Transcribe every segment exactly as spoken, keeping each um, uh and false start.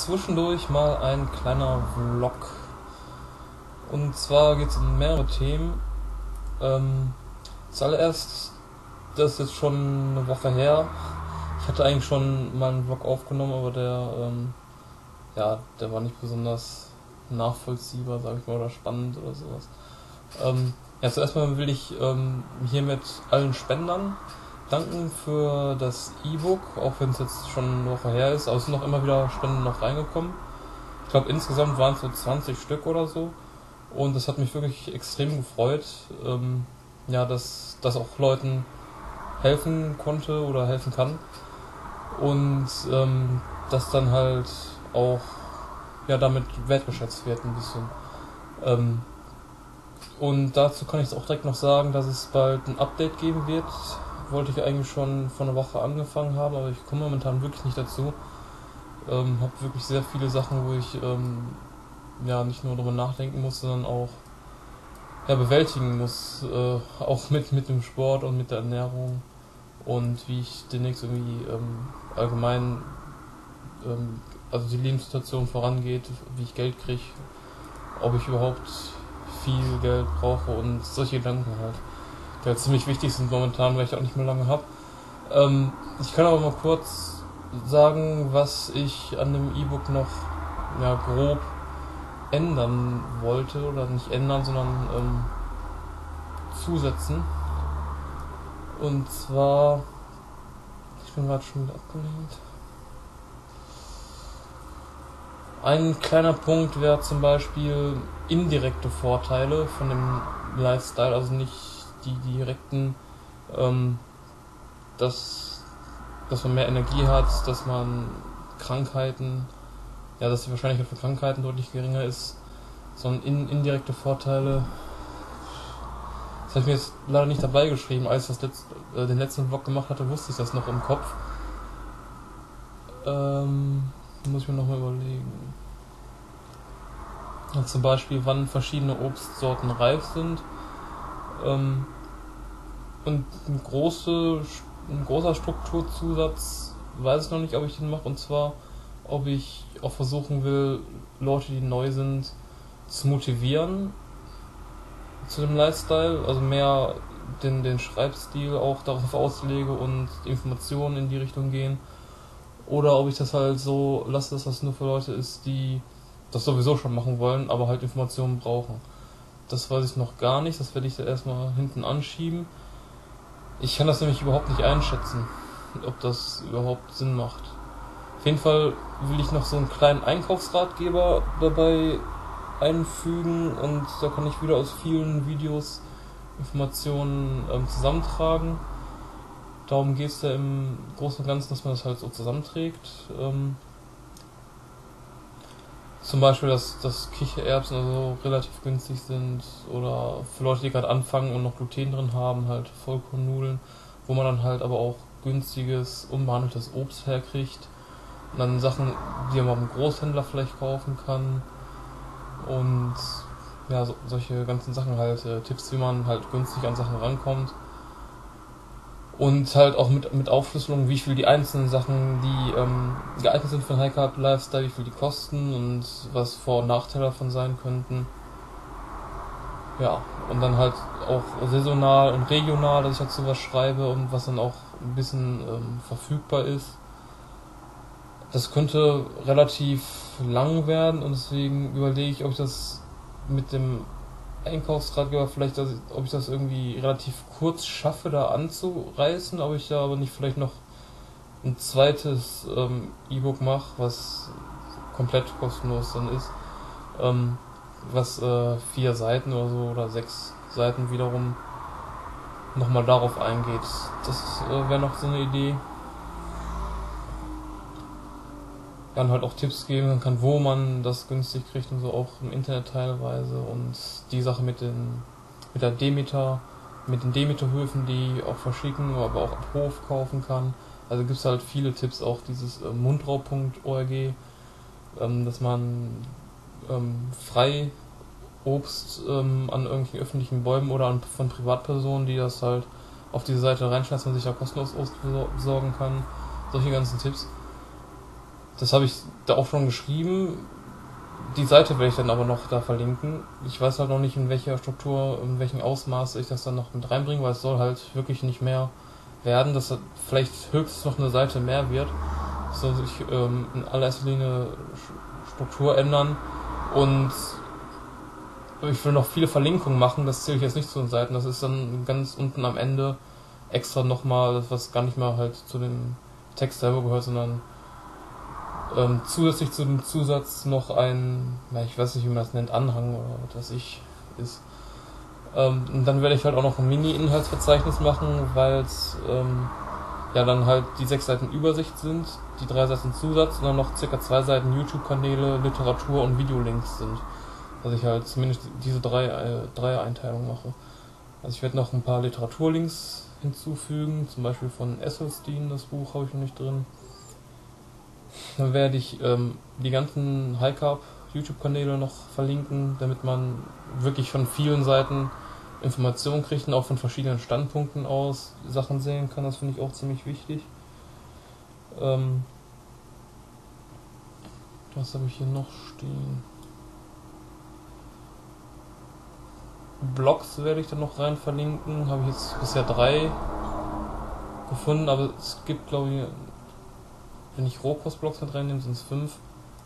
zwischendurch mal ein kleiner Vlog. Und zwar geht es um mehrere Themen. Ähm, zuallererst, das ist jetzt schon eine Woche her. Ich hatte eigentlich schon mal einen Vlog aufgenommen, aber der, ähm, ja, der war nicht besonders nachvollziehbar, sag ich mal, oder spannend oder sowas. Ähm, ja, zuerst mal will ich ähm, hiermit allen Spendern danken für das E-Book, auch wenn es jetzt schon eine Woche her ist, aber es sind noch immer wieder Spenden noch reingekommen. Ich glaube insgesamt waren es so zwanzig Stück oder so und das hat mich wirklich extrem gefreut, ähm, ja, dass das auch Leuten helfen konnte oder helfen kann und ähm, dass dann halt auch ja damit wertgeschätzt wird ein bisschen. Ähm, und dazu kann ich auch direkt noch sagen, dass es bald ein Update geben wird. Wollte ich eigentlich schon vor einer Woche angefangen haben, aber ich komme momentan wirklich nicht dazu. Ähm, habe wirklich sehr viele Sachen, wo ich ähm, ja nicht nur darüber nachdenken muss, sondern auch ja, bewältigen muss, äh, auch mit mit dem Sport und mit der Ernährung und wie ich demnächst irgendwie ähm, allgemein ähm, also die Lebenssituation vorangeht, wie ich Geld kriege, ob ich überhaupt viel Geld brauche und solche Gedanken halt, die halt ziemlich wichtig sind momentan, weil ich auch nicht mehr lange habe. Ähm, ich kann aber mal kurz sagen, was ich an dem E-Book noch ja, grob ändern wollte, oder nicht ändern, sondern ähm, zusetzen. Und zwar, ich bin gerade schon wieder abgelenkt. Ein kleiner Punkt wäre zum Beispiel indirekte Vorteile von dem Lifestyle, also nicht die direkten, ähm, dass, dass man mehr Energie hat, dass man Krankheiten, ja, dass die Wahrscheinlichkeit für Krankheiten deutlich geringer ist, sondern in, indirekte Vorteile. Das habe ich mir jetzt leider nicht dabei geschrieben, als ich das letzt, äh, den letzten Vlog gemacht hatte, wusste ich das noch im Kopf. Ähm, muss ich mir nochmal überlegen. Ja, zum Beispiel, wann verschiedene Obstsorten reif sind. Ähm, und ein, große, ein großer Strukturzusatz, weiß ich noch nicht, ob ich den mache, und zwar, ob ich auch versuchen will, Leute, die neu sind, zu motivieren zu dem Lifestyle, also mehr den, den Schreibstil auch darauf auslege und die Informationen in die Richtung gehen. Oder ob ich das halt so lasse, dass das nur für Leute ist, die das sowieso schon machen wollen, aber halt Informationen brauchen. Das weiß ich noch gar nicht, das werde ich da erstmal hinten anschieben. Ich kann das nämlich überhaupt nicht einschätzen, ob das überhaupt Sinn macht. Auf jeden Fall will ich noch so einen kleinen Einkaufsratgeber dabei einfügen und da kann ich wieder aus vielen Videos Informationen ähm, zusammentragen. Darum geht es ja im Großen und Ganzen, dass man das halt so zusammenträgt. Ähm, zum Beispiel, dass, dass Kichererbsen also relativ günstig sind oder für Leute, die gerade anfangen und noch Gluten drin haben, halt Vollkornnudeln, wo man dann halt aber auch günstiges, unbehandeltes Obst herkriegt. Und dann Sachen, die man beim Großhändler vielleicht kaufen kann. Und ja, so, solche ganzen Sachen halt, äh, Tipps, wie man halt günstig an Sachen rankommt. Und halt auch mit, mit Aufschlüsselung, wie viel die einzelnen Sachen, die ähm, geeignet sind für einen High-Carb-Lifestyle, wie viel die kosten und was Vor- und Nachteile davon sein könnten. Ja, und dann halt auch saisonal und regional, dass ich dazu was schreibe und was dann auch ein bisschen ähm, verfügbar ist. Das könnte relativ lang werden und deswegen überlege ich, ob ich das mit dem Einkaufsratgeber vielleicht, dass ich, ob ich das irgendwie relativ kurz schaffe, da anzureißen, ob ich da aber nicht vielleicht noch ein zweites ähm, E-Book mache, was komplett kostenlos dann ist, ähm, was äh, vier Seiten oder so oder sechs Seiten wiederum nochmal darauf eingeht. Das äh, wäre noch so eine Idee. Dann halt auch Tipps geben kann, wo man das günstig kriegt und so, auch im Internet teilweise, und die Sache mit den mit der Demeter, mit den Demeterhöfen, die auch verschicken, aber auch ab Hof kaufen kann. Also gibt es halt viele Tipps, auch dieses äh, mundrau punkt org, ähm, dass man ähm, frei Obst ähm, an irgendwelchen öffentlichen Bäumen oder an, von Privatpersonen, die das halt auf diese Seite reinschmeißen und sich ja kostenlos Obst besorgen kann. Solche ganzen Tipps. Das habe ich da auch schon geschrieben. Die Seite werde ich dann aber noch da verlinken. Ich weiß halt noch nicht, in welcher Struktur, in welchem Ausmaß ich das dann noch mit reinbringe, weil es soll halt wirklich nicht mehr werden, dass das vielleicht höchstens noch eine Seite mehr wird. Es soll sich ähm, in allererster Linie Struktur ändern und ich will noch viele Verlinkungen machen, das zähle ich jetzt nicht zu den Seiten, das ist dann ganz unten am Ende extra nochmal, was gar nicht mehr halt zu dem Text selber gehört, sondern ähm, zusätzlich zu dem Zusatz noch ein, na, ich weiß nicht, wie man das nennt, Anhang oder was weiß ich ist. Ähm, und dann werde ich halt auch noch ein Mini-Inhaltsverzeichnis machen, weil es ähm, ja dann halt die sechs Seiten Übersicht sind, die drei Seiten Zusatz und dann noch circa zwei Seiten YouTube-Kanäle, Literatur und Videolinks sind. Dass ich halt zumindest diese drei äh, Dreier-Einteilung mache. Also ich werde noch ein paar Literaturlinks hinzufügen, zum Beispiel von Esselstyn, das Buch habe ich noch nicht drin. Dann werde ich ähm, die ganzen High Carb YouTube-Kanäle noch verlinken, damit man wirklich von vielen Seiten Informationen kriegt und auch von verschiedenen Standpunkten aus Sachen sehen kann. Das finde ich auch ziemlich wichtig. Ähm, was habe ich hier noch stehen? Blogs werde ich dann noch rein verlinken. Habe ich jetzt bisher drei gefunden, aber es gibt, glaube ich, wenn ich Rohkost-Blogs mit reinnehme, sind es fünf.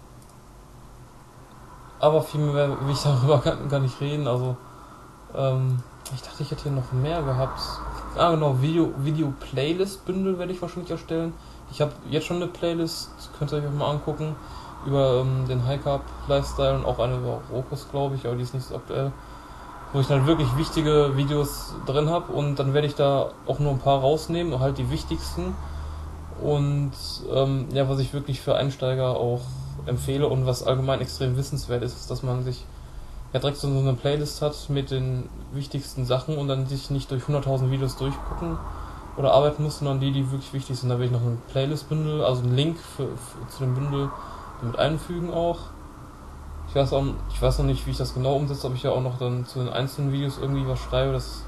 Aber viel mehr will ich darüber gar, gar nicht reden. Also, ähm, ich dachte, ich hätte hier noch mehr gehabt. Ah, genau, Video, Video-Playlist-Bündel werde ich wahrscheinlich erstellen. Ich habe jetzt schon eine Playlist, könnt ihr euch auch mal angucken, über ähm, den High-Carb-Lifestyle und auch eine über Rohkost, glaube ich, aber die ist nicht so aktuell. Wo ich dann wirklich wichtige Videos drin habe und dann werde ich da auch nur ein paar rausnehmen, halt die wichtigsten. Und ähm, ja, was ich wirklich für Einsteiger auch empfehle und was allgemein extrem wissenswert ist, ist, dass man sich ja direkt so eine Playlist hat mit den wichtigsten Sachen und dann sich nicht durch hunderttausend Videos durchgucken oder arbeiten muss, sondern die, die wirklich wichtig sind. Da will ich noch ein Playlist-Bündel, also einen Link für, für, zu dem Bündel mit einfügen auch. Ich weiß auch, ich weiß noch nicht, wie ich das genau umsetze, ob ich ja auch noch dann zu den einzelnen Videos irgendwie was schreibe. Das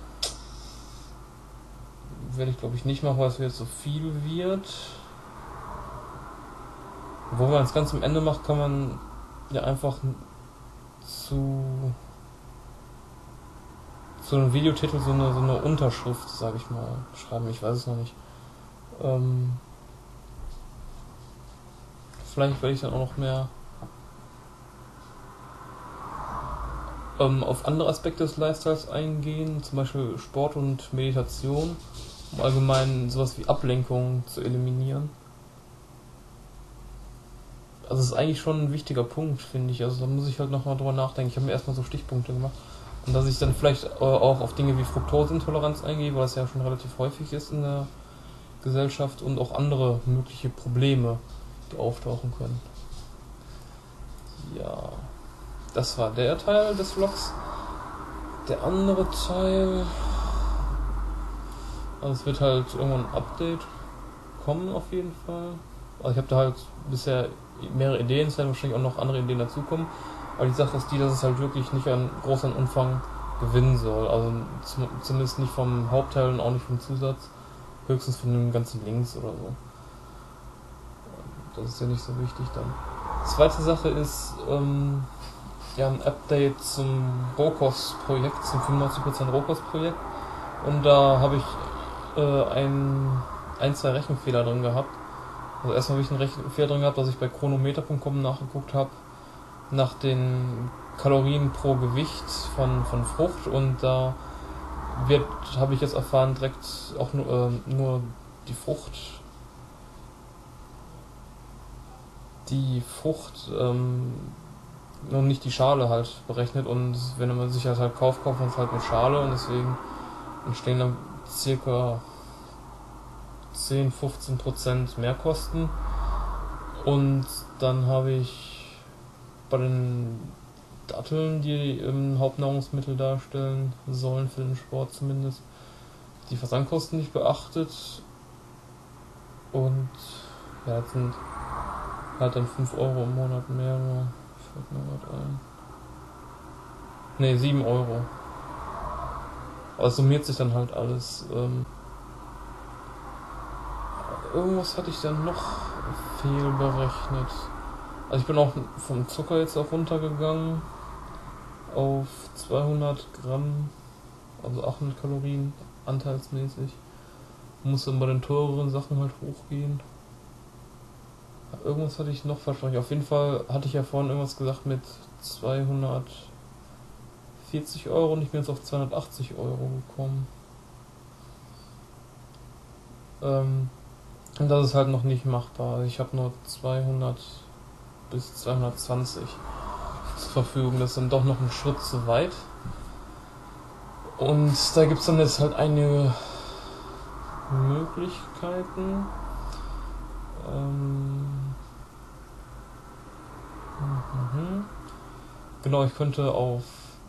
werde ich glaube ich nicht machen, weil es jetzt so viel wird. Wo man es ganz am Ende macht, kann man ja einfach zu zu einem Videotitel so eine, so eine Unterschrift, sag ich mal, schreiben. Ich weiß es noch nicht. Ähm, vielleicht werde ich dann auch noch mehr ähm, auf andere Aspekte des Lifestyles eingehen, zum Beispiel Sport und Meditation, um allgemein sowas wie Ablenkung zu eliminieren. Also es ist eigentlich schon ein wichtiger Punkt, finde ich. Also da muss ich halt nochmal drüber nachdenken. Ich habe mir erstmal so Stichpunkte gemacht. Und dass ich dann vielleicht äh, auch auf Dinge wie Fructoseintoleranz eingehe, weil das ja schon relativ häufig ist in der Gesellschaft und auch andere mögliche Probleme, die auftauchen können. Ja, das war der Teil des Vlogs. Der andere Teil, also es wird halt irgendwann ein Update kommen auf jeden Fall. Also ich habe da halt bisher mehrere Ideen, es werden wahrscheinlich auch noch andere Ideen dazukommen. Aber die Sache ist die, dass es halt wirklich nicht an großen Umfang gewinnen soll. Also zum, zumindest nicht vom Hauptteil und auch nicht vom Zusatz. Höchstens von den ganzen Links oder so. Das ist ja nicht so wichtig dann. Zweite Sache ist ähm, ja ein Update zum Rohkost-Projekt, zum fünfundneunzig Prozent Rohkost-Projekt. Und da habe ich äh, ein, ein, zwei Rechenfehler drin gehabt. Also erstmal habe ich einen Rechenfehler drin gehabt, dass ich bei chronometer punkt com nachgeguckt habe nach den Kalorien pro Gewicht von, von Frucht und da wird, habe ich jetzt erfahren, direkt auch nur, äh, nur die Frucht die Frucht ähm, und nicht die Schale halt berechnet und wenn man sich das halt kauft, kauft man es halt mit Schale und deswegen entstehen dann circa zehn bis fünfzehn Prozent Mehrkosten und dann habe ich bei den Datteln, die im Hauptnahrungsmittel darstellen sollen, für den Sport zumindest, die Versandkosten nicht beachtet und ja, das sind halt dann fünf Euro im Monat mehr, fällt mir gerade ein. Ne, sieben Euro. Aber es summiert sich dann halt alles. Ähm irgendwas hatte ich dann noch fehlberechnet. Also ich bin auch vom Zucker jetzt auch runtergegangen auf zweihundert Gramm, also achthundert Kalorien anteilsmäßig. Muss dann bei den teureren Sachen halt hochgehen. Irgendwas hatte ich noch versprochen. Auf jeden Fall hatte ich ja vorhin irgendwas gesagt mit zweihundertvierzig Euro und ich bin jetzt auf zweihundertachtzig Euro gekommen. Ähm, und das ist halt noch nicht machbar. Ich habe nur zweihundert bis zweihundertzwanzig zur Verfügung. Das ist dann doch noch ein Schritt zu weit. Und da gibt es dann jetzt halt einige Möglichkeiten. Ähm, mhm. Genau, ich könnte auf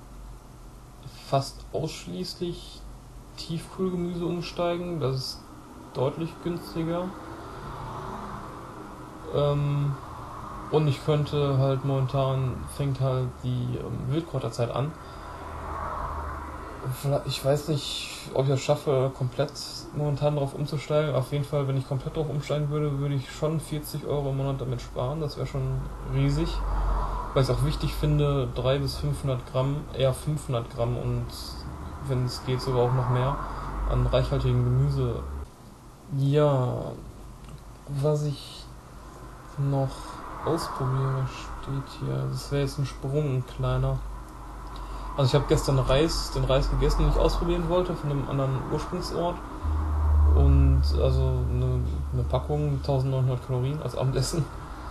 fast ausschließlich Tiefkühlgemüse umsteigen. Das ist deutlich günstiger. Ähm, und ich könnte halt momentan, fängt halt die ähm, Wildkräuterzeit an. Ich weiß nicht, ob ich es schaffe, komplett momentan darauf umzusteigen. Auf jeden Fall, wenn ich komplett darauf umsteigen würde, würde ich schon vierzig Euro im Monat damit sparen. Das wäre schon riesig. Weil ich es auch wichtig finde, dreihundert bis fünfhundert Gramm, eher fünfhundert Gramm und wenn es geht sogar auch noch mehr an reichhaltigem Gemüse. Ja, was ich noch ausprobiere, steht hier. Das wäre jetzt ein Sprung, ein kleiner. Also ich habe gestern Reis, den Reis gegessen, den ich ausprobieren wollte, von einem anderen Ursprungsort. Und also eine, eine Packung, eintausendneunhundert Kalorien als Abendessen.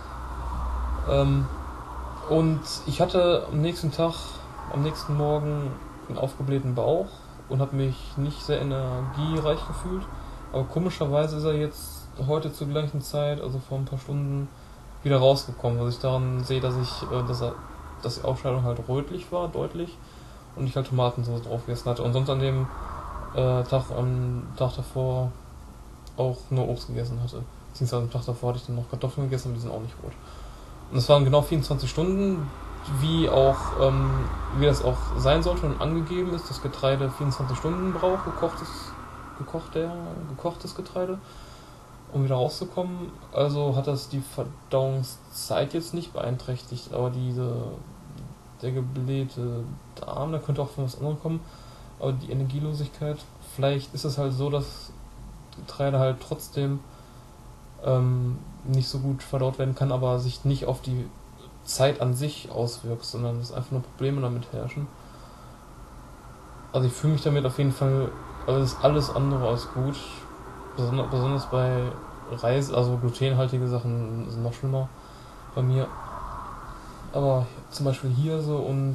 Ähm, und ich hatte am nächsten Tag, am nächsten Morgen einen aufgeblähten Bauch und habe mich nicht sehr energiereich gefühlt. Aber komischerweise ist er jetzt heute zur gleichen Zeit, also vor ein paar Stunden, wieder rausgekommen. Was ich daran sehe, dass ich, äh, dass, er, dass die Ausscheidung halt rötlich war, deutlich. Und ich halt Tomatensauce drauf gegessen hatte. Und sonst an dem äh, Tag, am Tag davor auch nur Obst gegessen hatte. Beziehungsweise am Tag davor hatte ich dann noch Kartoffeln gegessen, aber die sind auch nicht rot. Und es waren genau vierundzwanzig Stunden, wie auch, ähm, wie das auch sein sollte und angegeben ist, dass Getreide vierundzwanzig Stunden braucht, gekochtes, gekochter, gekochtes Getreide, um wieder rauszukommen. Also hat das die Verdauungszeit jetzt nicht beeinträchtigt, aber diese, der geblähte Darm, da könnte auch von was anderem kommen, aber die Energielosigkeit, vielleicht ist es halt so, dass Getreide halt trotzdem ähm, nicht so gut verdaut werden kann, aber sich nicht auf die Zeit an sich auswirkt, sondern dass einfach nur Probleme damit herrschen. Also ich fühle mich damit auf jeden Fall, also das ist alles andere als gut, besonders, besonders bei Reis, also glutenhaltige Sachen sind noch schlimmer bei mir. Aber zum Beispiel Hirse und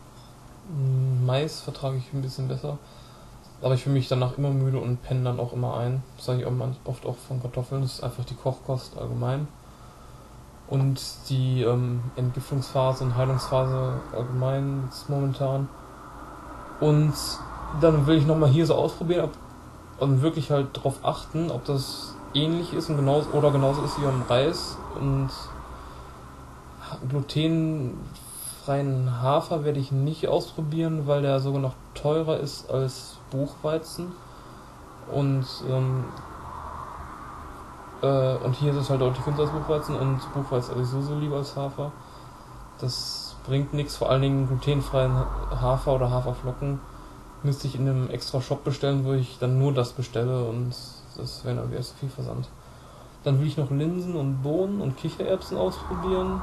Mais vertrage ich ein bisschen besser. Aber ich fühle mich danach immer müde und penne dann auch immer ein. Das sage ich auch oft auch von Kartoffeln. Das ist einfach die Kochkost allgemein. Und die ähm, Entgiftungsphase und Heilungsphase allgemein jetzt momentan. Und dann will ich nochmal hier so ausprobieren ob, und wirklich halt darauf achten, ob das ähnlich ist und genauso, oder genauso ist wie beim Reis. Und glutenfreien Hafer werde ich nicht ausprobieren, weil der sogar noch teurer ist als Buchweizen. Und ähm, äh, und hier ist es halt deutlich günstiger als Buchweizen und Buchweizen ist sowieso lieber als Hafer. Das bringt nichts, vor allen Dingen glutenfreien Hafer oder Haferflocken müsste ich in einem extra Shop bestellen, wo ich dann nur das bestelle und das wäre dann wieder so viel Versand. Dann will ich noch Linsen und Bohnen und Kichererbsen ausprobieren.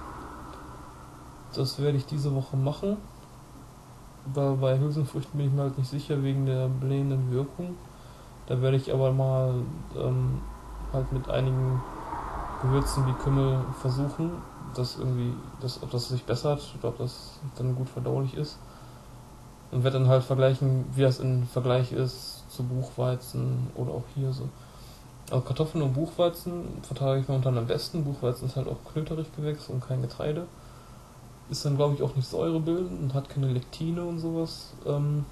Das werde ich diese Woche machen. Weil bei Hülsenfrüchten bin ich mir halt nicht sicher wegen der blähenden Wirkung. Da werde ich aber mal ähm, halt mit einigen Gewürzen wie Kümmel versuchen, dass irgendwie, dass, ob das sich bessert oder ob das dann gut verdaulich ist. Und werde dann halt vergleichen, wie das im Vergleich ist zu Buchweizen oder auch Hirse. Also Kartoffeln und Buchweizen vertrage ich momentan am besten. Buchweizen ist halt auch Knöterich-Gewächs und kein Getreide. Ist dann, glaube ich, auch nicht säurebildend und hat keine Lektine und sowas. Ähm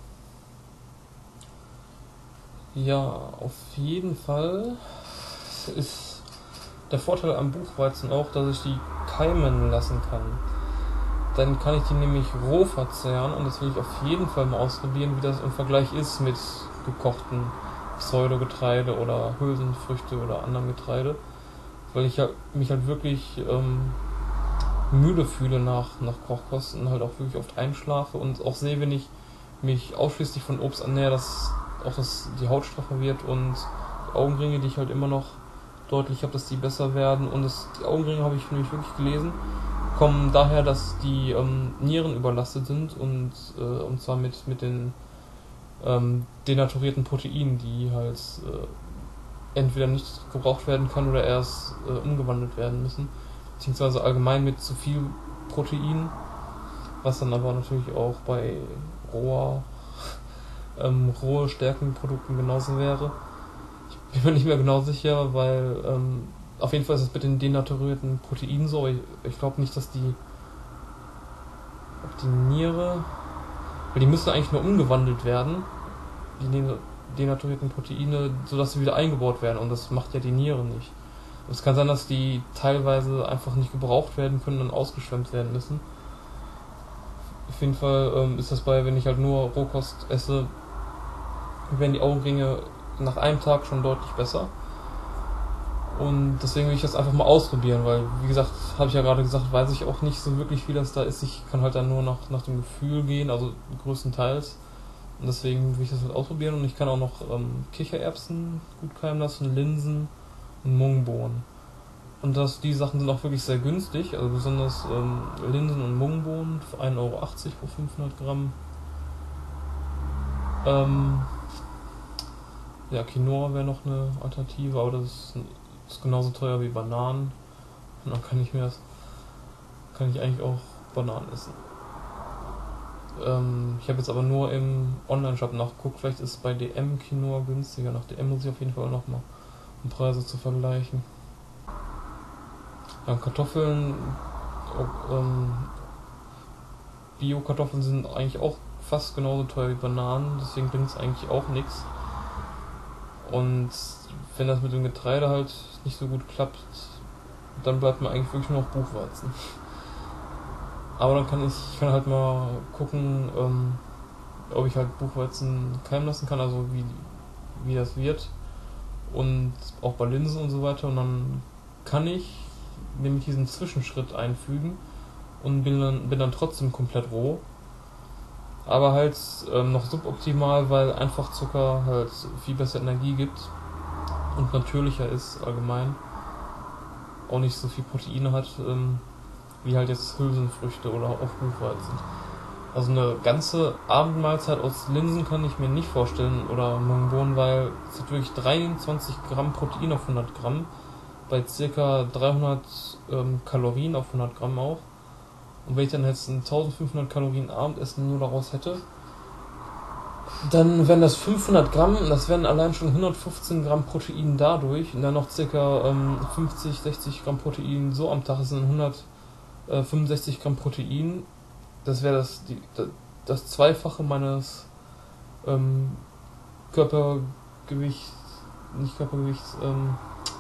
ja, auf jeden Fall ist der Vorteil am Buchweizen auch, dass ich die keimen lassen kann. Dann kann ich die nämlich roh verzehren und das will ich auf jeden Fall mal ausprobieren, wie das im Vergleich ist mit gekochten Pseudogetreide oder Hülsenfrüchte oder anderem Getreide. weil ich halt, mich halt wirklich ähm, müde fühle nach, nach Kochkosten, halt auch wirklich oft einschlafe und auch sehe, wenn ich mich ausschließlich von Obst ernähre, dass auch das, die Haut straffer wird und die Augenringe, die ich halt immer noch deutlich habe, dass die besser werden. Und das, die Augenringe, habe ich nämlich wirklich gelesen, kommen daher, dass die ähm, Nieren überlastet sind und, äh, und zwar mit, mit den ähm, denaturierten Proteinen, die halt äh, entweder nicht gebraucht werden kann oder erst äh, umgewandelt werden müssen, beziehungsweise allgemein mit zu viel Protein, was dann aber natürlich auch bei roher, ähm, rohe Stärkenprodukten genauso wäre. Ich bin mir nicht mehr genau sicher, weil ähm, auf jeden Fall ist es mit den denaturierten Proteinen so. Ich, ich glaube nicht, dass die, ob die Niere, weil die müssen eigentlich nur umgewandelt werden, die denaturierten Proteine, sodass sie wieder eingebaut werden, und das macht ja die Niere nicht. Es kann sein, dass die teilweise einfach nicht gebraucht werden können und ausgeschwemmt werden müssen. Auf jeden Fall ähm, ist das bei, wenn ich halt nur Rohkost esse, werden die Augenringe nach einem Tag schon deutlich besser. Und deswegen will ich das einfach mal ausprobieren, weil, wie gesagt, habe ich ja gerade gesagt, weiß ich auch nicht so wirklich, wie das da ist. Ich kann halt dann nur nach, nach dem Gefühl gehen, also größtenteils. Und deswegen will ich das halt ausprobieren. Und ich kann auch noch ähm, Kichererbsen gut keimen lassen, Linsen und Mungbohnen. Und das, die Sachen sind auch wirklich sehr günstig, also besonders ähm, Linsen und Mungbohnen für ein Euro achtzig pro fünfhundert Gramm. Ähm, ja, Quinoa wäre noch eine Alternative, aber das ist, ist genauso teuer wie Bananen. Und dann kann ich mir das, kann ich eigentlich auch Bananen essen. Ähm, ich habe jetzt aber nur im Online-Shop nachgeguckt, vielleicht ist bei D M Quinoa günstiger. Nach D M muss ich auf jeden Fall nochmal, um Preise zu vergleichen. Ja, Kartoffeln, ähm, Bio-Kartoffeln sind eigentlich auch fast genauso teuer wie Bananen, deswegen bringt es eigentlich auch nichts. Und wenn das mit dem Getreide halt nicht so gut klappt, dann bleibt mir eigentlich wirklich nur noch Buchweizen. Aber dann kann ich, ich kann halt mal gucken, ähm, ob ich halt Buchweizen keimen lassen kann, also wie, wie das wird. Und auch bei Linsen und so weiter. Und dann kann ich nämlich diesen Zwischenschritt einfügen und bin dann, bin dann trotzdem komplett roh. Aber halt ähm, noch suboptimal, weil Einfachzucker halt viel besser Energie gibt und natürlicher ist allgemein. Auch nicht so viel Proteine hat, ähm, wie halt jetzt Hülsenfrüchte oder auch Buchweizen. Also eine ganze Abendmahlzeit aus Linsen kann ich mir nicht vorstellen oder Mungbohnen, weil es hat wirklich dreiundzwanzig Gramm Protein auf hundert Gramm, bei ca. dreihundert ähm, Kalorien auf hundert Gramm auch. Und wenn ich dann jetzt ein eintausendfünfhundert Kalorien Abendessen nur daraus hätte, dann wären das fünfhundert Gramm, und das wären allein schon hundertfünfzehn Gramm Protein dadurch, und dann noch ca. ähm, fünfzig, sechzig Gramm Protein so am Tag, das sind hundertfünfundsechzig Gramm Protein. Das wäre das, die, das Zweifache meines ähm, Körpergewichts, nicht Körpergewichts, ähm,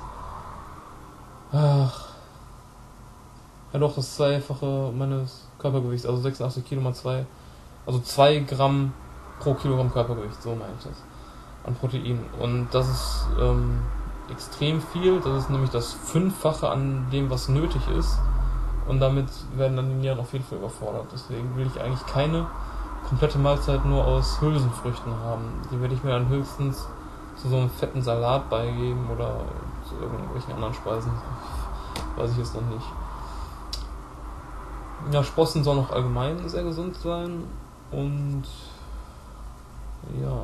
ach, ja doch, das Zweifache meines Körpergewichts, also sechsundachtzig Kilo mal zwei, also zwei Gramm pro Kilogramm Körpergewicht, so meine ich das, an Protein. Und das ist ähm, extrem viel, das ist nämlich das Fünffache an dem, was nötig ist. Und damit werden dann die Nieren auf jeden Fall überfordert. Deswegen will ich eigentlich keine komplette Mahlzeit nur aus Hülsenfrüchten haben. Die werde ich mir dann höchstens zu so einem fetten Salat beigeben oder zu irgendwelchen anderen Speisen. Weiß ich jetzt noch nicht. Ja, Sprossen soll noch allgemein sehr gesund sein. Und ja.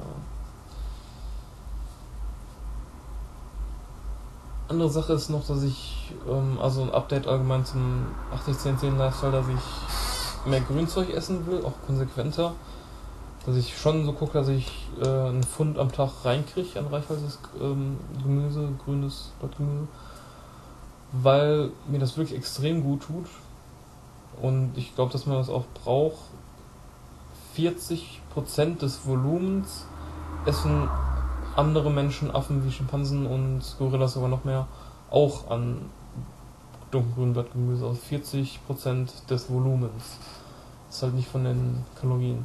Andere Sache ist noch, dass ich, ähm, also ein Update allgemein zum achtzig zehn zehn Lifestyle, dass ich mehr Grünzeug essen will, auch konsequenter. Dass ich schon so gucke, dass ich äh, einen Pfund am Tag reinkriege an reichhaltiges ähm, Gemüse, grünes Blattgemüse. Weil mir das wirklich extrem gut tut. Und ich glaube, dass man das auch braucht. vierzig Prozent des Volumens essen andere Menschen, Affen wie Schimpansen und Gorillas sogar noch mehr, auch an dunkelgrünem Blattgemüse, also vierzig Prozent des Volumens. Das ist halt nicht von den Kalorien.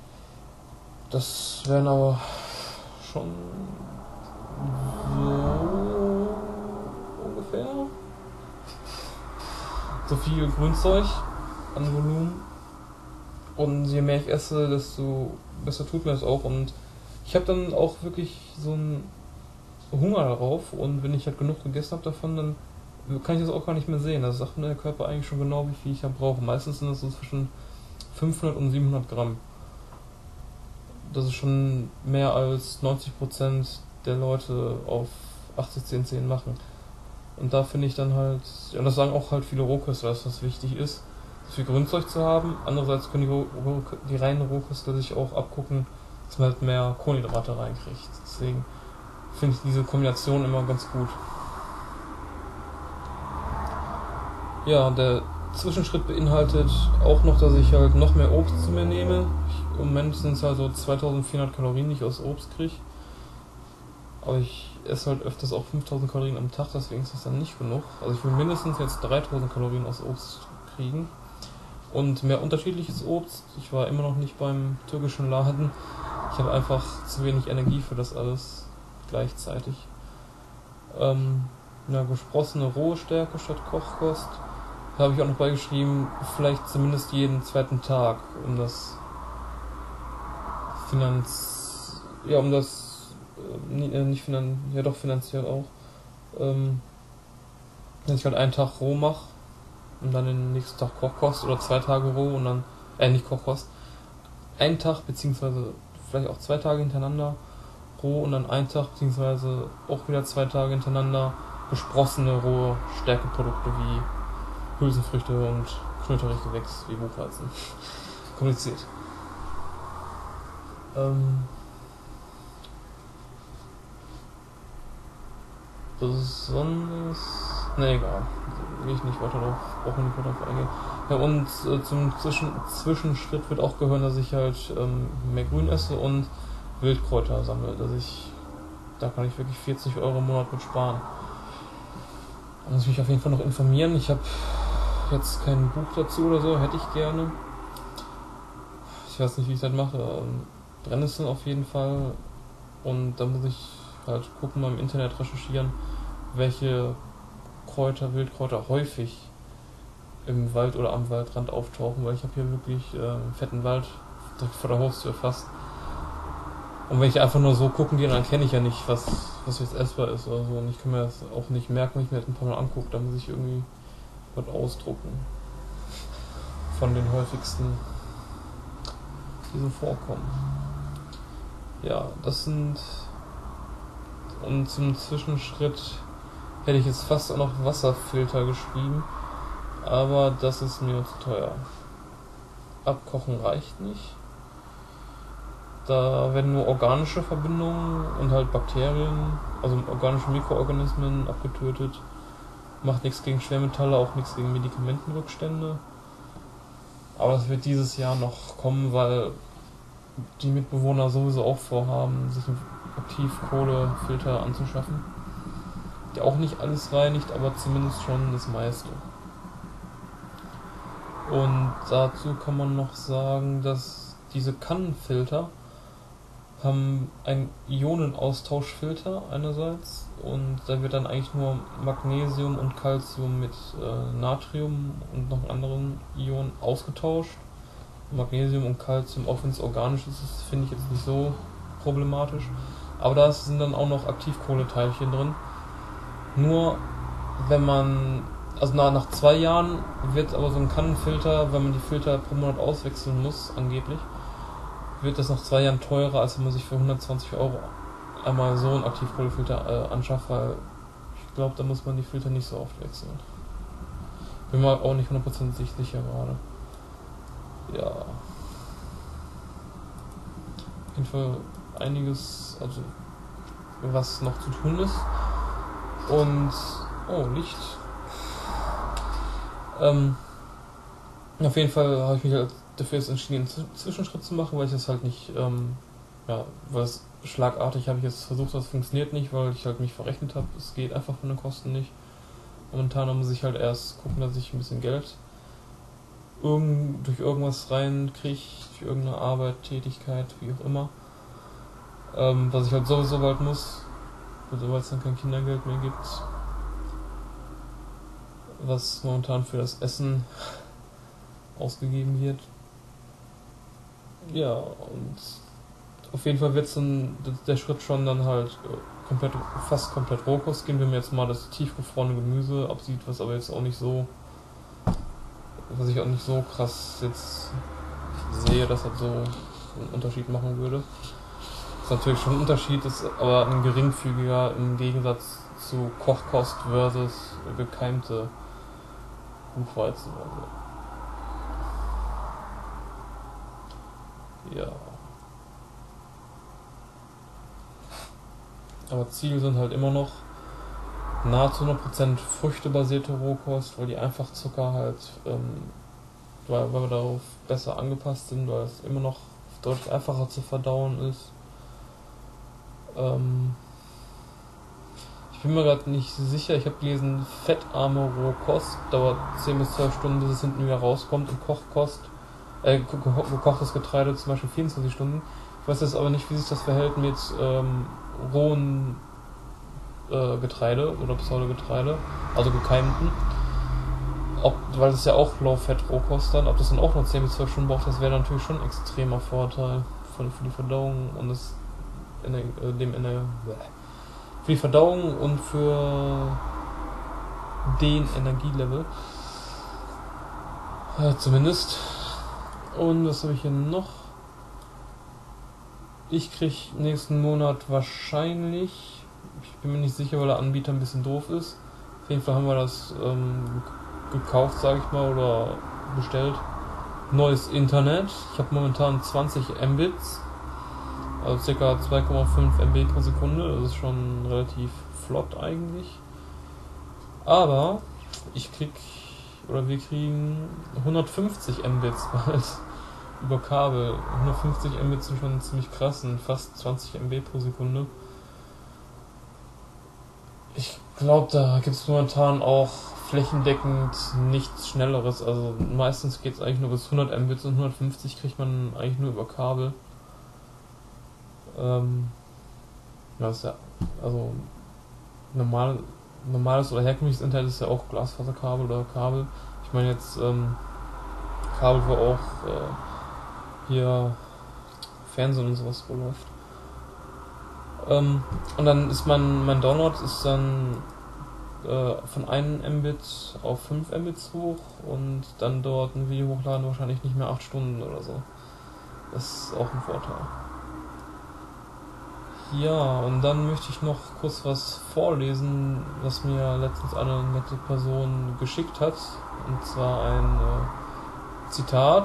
Das wären aber schon so ungefähr so viel Grünzeug an Volumen. Und je mehr ich esse, desto besser tut mir das auch. Und ich habe dann auch wirklich so einen Hunger darauf. Und wenn ich halt genug gegessen habe davon, dann kann ich das auch gar nicht mehr sehen. Das sagt mir der Körper eigentlich schon genau, wie viel ich da brauche. Meistens sind das so zwischen fünfhundert und siebenhundert Gramm. Das ist schon mehr als neunzig Prozent der Leute auf achtzig zehn zehn machen. Und da finde ich dann halt, ja, und das sagen auch halt viele Rohköstler, dass das wichtig ist, viel Grünzeug zu haben. Andererseits können die, Roh die reinen Rohköstler sich auch abgucken, dass man halt mehr Kohlenhydrate reinkriegt. Deswegen finde ich diese Kombination immer ganz gut. Ja, der Zwischenschritt beinhaltet auch noch, dass ich halt noch mehr Obst zu mir nehme. Ich, Im Moment sind es halt so zweitausendvierhundert Kalorien, die ich aus Obst kriege. Aber ich esse halt öfters auch fünftausend Kalorien am Tag, deswegen ist das dann nicht genug. Also ich will mindestens jetzt dreitausend Kalorien aus Obst kriegen. Und mehr unterschiedliches Obst. Ich war immer noch nicht beim türkischen Laden. Ich habe einfach zu wenig Energie für das alles gleichzeitig. Ähm, ja, gesprossene rohe Stärke statt Kochkost. Da habe ich auch noch beigeschrieben, vielleicht zumindest jeden zweiten Tag, um das Finanz... Ja, um das... Äh, nicht finan... Ja doch, finanziell auch. Ähm, dass ich halt einen Tag roh mache und dann den nächsten Tag Kochkost oder zwei Tage roh und dann... Äh, nicht Kochkost. Einen Tag, beziehungsweise vielleicht auch zwei Tage hintereinander roh und dann einen Tag, beziehungsweise auch wieder zwei Tage hintereinander gesprossene rohe Stärkeprodukte wie Hülsenfrüchte und Knöterich-Gewächs wie Buchweizen. Kompliziert. Ähm, besonders... Ne, egal. Da gehe ich nicht weiter drauf. Brauche nicht weiter drauf eingehen. Ja, und äh, zum Zwischen Zwischenschritt wird auch gehören, dass ich halt ähm, mehr Grün esse und Wildkräuter sammle. Dass ich... Da kann ich wirklich vierzig Euro im Monat mit sparen. Da muss ich mich auf jeden Fall noch informieren. Ich habe jetzt kein Buch dazu oder so, hätte ich gerne. Ich weiß nicht, wie ich das mache. Brennnesseln auf jeden Fall. Und da muss ich halt gucken, mal im Internet recherchieren, welche Kräuter, Wildkräuter häufig im Wald oder am Waldrand auftauchen, weil ich habe hier wirklich äh, einen fetten Wald direkt vor der Haustür fast. Und wenn ich einfach nur so gucken gehe, dann erkenne ich ja nicht, was, was jetzt essbar ist oder so. Und ich kann mir das auch nicht merken, wenn ich mir das ein paar Mal angucke. Da muss ich irgendwie was ausdrucken. Von den häufigsten, die so vorkommen. Ja, das sind... Und zum Zwischenschritt hätte ich jetzt fast auch noch Wasserfilter geschrieben. Aber das ist mir zu teuer. Abkochen reicht nicht. Da werden nur organische Verbindungen und halt Bakterien, also organische Mikroorganismen abgetötet. Macht nichts gegen Schwermetalle, auch nichts gegen Medikamentenrückstände. Aber das wird dieses Jahr noch kommen, weil die Mitbewohner sowieso auch vorhaben, sich einen Aktivkohlefilter anzuschaffen. Der auch nicht alles reinigt, aber zumindest schon das meiste. Und dazu kann man noch sagen, dass diese Kannenfilter haben einen Ionenaustauschfilter einerseits und da wird dann eigentlich nur Magnesium und Calcium mit äh, Natrium und noch anderen Ionen ausgetauscht. Magnesium und Calcium, auch wenn es organisch ist, finde ich jetzt nicht so problematisch. Aber da sind dann auch noch Aktivkohleteilchen drin. Nur wenn man, also nach, nach zwei Jahren wird aber so ein Kannenfilter, wenn man die Filter pro Monat auswechseln muss, angeblich, wird das nach zwei Jahren teurer, als wenn man sich für hundertzwanzig Euro einmal so einen Aktivkohlefilter äh, anschafft, weil ich glaube, da muss man die Filter nicht so oft wechseln. Bin mir auch nicht hundertprozentig sicher gerade. Ja. Auf jeden Fall einiges, also was noch zu tun ist. Und, oh, Licht. Ähm, auf jeden Fall habe ich mich halt dafür jetzt entschieden, einen Zwischenschritt zu machen, weil ich das halt nicht, ähm, ja, weil es schlagartig habe ich jetzt versucht, das funktioniert nicht, weil ich halt mich verrechnet habe, es geht einfach von den Kosten nicht. Momentan muss ich halt erst gucken, dass ich ein bisschen Geld irgend, durch irgendwas reinkriege, durch irgendeine Arbeit, Tätigkeit, wie auch immer, ähm, was ich halt sowieso bald muss, also weil es dann kein Kindergeld mehr gibt. was momentan für das Essen ausgegeben wird. Ja, und auf jeden Fall wird es dann der Schritt schon dann halt komplett, fast komplett Rohkost gehen, wenn man jetzt mal das tiefgefrorene Gemüse absieht, was aber jetzt auch nicht so, was ich auch nicht so krass jetzt sehe, dass das so einen Unterschied machen würde. Das ist natürlich schon ein Unterschied, ist aber ein geringfügiger im Gegensatz zu Kochkost versus gekeimte Buchweizen. Ja. Aber Ziel sind halt immer noch nahezu hundert Prozent früchtebasierte Rohkost, weil die Einfachzucker halt, ähm, weil, weil wir darauf besser angepasst sind, weil es immer noch deutlich einfacher zu verdauen ist. Ähm, ich bin mir gerade nicht sicher, ich habe gelesen, fettarme Rohkost dauert zehn bis zwölf Stunden, bis es hinten wieder rauskommt, und Kochkost, äh, gekochtes Getreide zum Beispiel vierundzwanzig Stunden. Ich weiß jetzt aber nicht, wie sich das verhält mit ähm, rohen äh, Getreide oder Pseudogetreide, also gekeimten. Ob, weil es ja auch Low-Fat-Rohkost dann, ob das dann auch noch zehn bis zwölf Stunden braucht, das wäre natürlich schon ein extremer Vorteil für, für die Verdauung und das Ener äh, dem Ener für die Verdauung und für den Energielevel. Äh, zumindest. Und was habe ich hier noch? Ich krieg nächsten Monat wahrscheinlich, ich bin mir nicht sicher, weil der Anbieter ein bisschen doof ist. Auf jeden Fall haben wir das ähm, gekauft, sage ich mal, oder bestellt. Neues Internet. Ich habe momentan zwanzig Mbits, also ca. zwei Komma fünf Mbit pro Sekunde. Das ist schon relativ flott eigentlich. Aber ich krieg, oder wir kriegen hundertfünfzig Mbits bald über Kabel. hundertfünfzig Mbits sind schon ziemlich krass, sind fast zwanzig Mbit pro Sekunde. Ich glaube, da gibt es momentan auch flächendeckend nichts Schnelleres. Also meistens geht es eigentlich nur bis hundert Mbits und hundertfünfzig kriegt man eigentlich nur über Kabel. Ähm, das ist ja, also normal, normales oder herkömmliches Internet ist ja auch Glasfaserkabel oder Kabel. Ich meine jetzt ähm, Kabel, wo auch äh, hier Fernsehen und sowas wo läuft. Ähm, und dann ist mein, mein Download ist dann äh, von einem Mbit auf fünf Mbits hoch und dann dort ein Video hochladen wahrscheinlich nicht mehr acht Stunden oder so. Das ist auch ein Vorteil. Ja, und dann möchte ich noch kurz was vorlesen, was mir letztens eine nette Person geschickt hat. Und zwar ein äh, Zitat,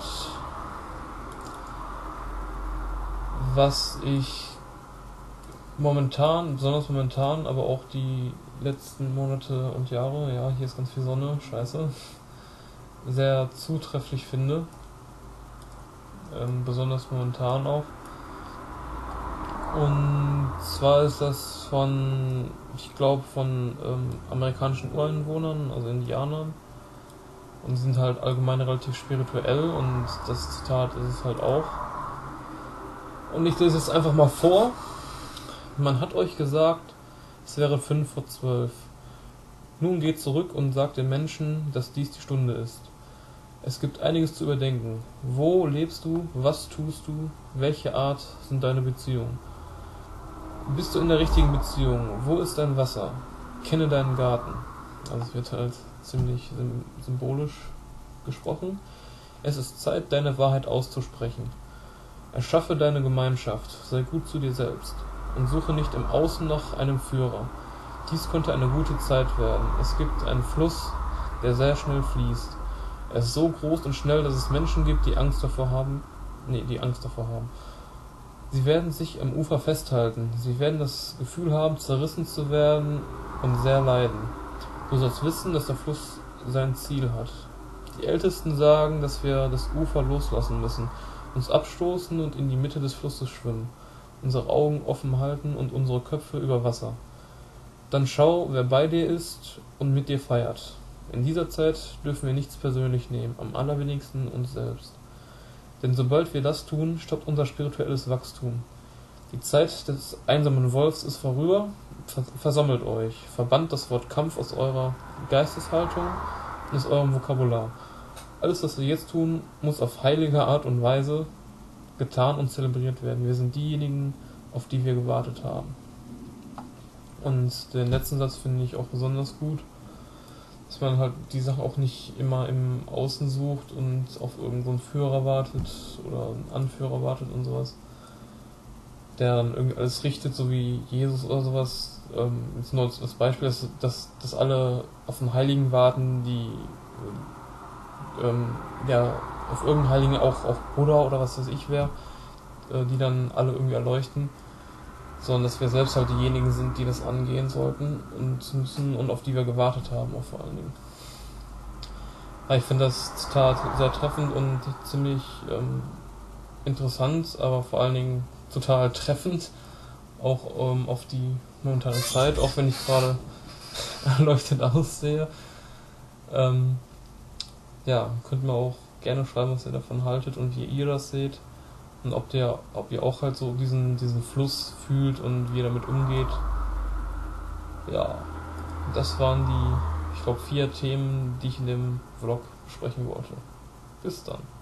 was ich momentan, besonders momentan, aber auch die letzten Monate und Jahre, ja, hier ist ganz viel Sonne, scheiße, sehr zutrefflich finde. Ähm, besonders momentan auch. Und zwar ist das von, ich glaube, von ähm, amerikanischen Ureinwohnern, also Indianern. Und die sind halt allgemein relativ spirituell und das Zitat ist es halt auch. Und ich lese es einfach mal vor. Man hat euch gesagt, es wäre fünf vor zwölf. Nun geht zurück und sagt den Menschen, dass dies die Stunde ist. Es gibt einiges zu überdenken. Wo lebst du? Was tust du? Welche Art sind deine Beziehungen? Bist du in der richtigen Beziehung? Wo ist dein Wasser? Kenne deinen Garten. Also es wird halt ziemlich symbolisch gesprochen. Es ist Zeit, deine Wahrheit auszusprechen. Erschaffe deine Gemeinschaft, sei gut zu dir selbst und suche nicht im Außen nach einem Führer. Dies könnte eine gute Zeit werden. Es gibt einen Fluss, der sehr schnell fließt. Er ist so groß und schnell, dass es Menschen gibt, die Angst davor haben. Nee, die Angst davor haben. Sie werden sich am Ufer festhalten. Sie werden das Gefühl haben, zerrissen zu werden und sehr leiden. Du sollst wissen, dass der Fluss sein Ziel hat. Die Ältesten sagen, dass wir das Ufer loslassen müssen, uns abstoßen und in die Mitte des Flusses schwimmen, unsere Augen offen halten und unsere Köpfe über Wasser. Dann schau, wer bei dir ist und mit dir feiert. In dieser Zeit dürfen wir nichts persönlich nehmen, am allerwenigsten uns selbst. Denn sobald wir das tun, stoppt unser spirituelles Wachstum. Die Zeit des einsamen Wolfs ist vorüber, versammelt euch, verbannt das Wort Kampf aus eurer Geisteshaltung ist eurem Vokabular. Alles, was wir jetzt tun, muss auf heilige Art und Weise getan und zelebriert werden. Wir sind diejenigen, auf die wir gewartet haben. Und den letzten Satz finde ich auch besonders gut, dass man halt die Sachen auch nicht immer im Außen sucht und auf irgendeinen Führer wartet oder einen Anführer wartet und sowas, der dann irgendwie alles richtet, so wie Jesus oder sowas. Ähm, jetzt nur das Beispiel, dass, dass, dass alle auf den Heiligen warten, die ähm, ja, auf irgendeinen Heiligen, auch auf Buddha oder was weiß ich wer, äh, die dann alle irgendwie erleuchten, sondern dass wir selbst halt diejenigen sind, die das angehen sollten und müssen und auf die wir gewartet haben, auch vor allen Dingen. Ja, ich finde das Zitat sehr treffend und ziemlich ähm, interessant, aber vor allen Dingen total treffend, auch ähm, auf die momentane Zeit, auch wenn ich gerade erleuchtet aussehe. Ähm, ja, könnt mir auch gerne schreiben, was ihr davon haltet und wie ihr das seht. Und ob der, ob ihr auch halt so diesen, diesen Fluss fühlt und wie ihr damit umgeht. Ja, das waren die, ich glaube, vier Themen, die ich in dem Vlog besprechen wollte. Bis dann.